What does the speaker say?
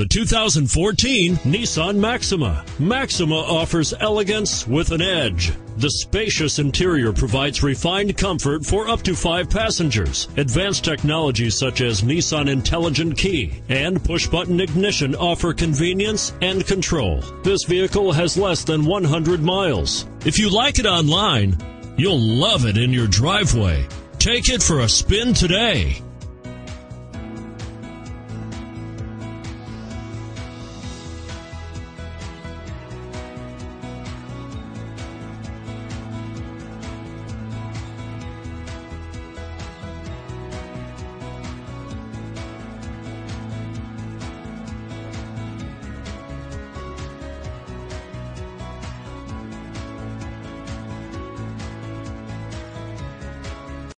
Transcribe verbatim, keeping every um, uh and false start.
The two thousand fourteen Nissan Maxima. Maxima offers elegance with an edge. The spacious interior provides refined comfort for up to five passengers. Advanced technologies such as Nissan Intelligent Key and push-button ignition offer convenience and control. This vehicle has less than one hundred miles. If you like it online, you'll love it in your driveway. Take it for a spin today.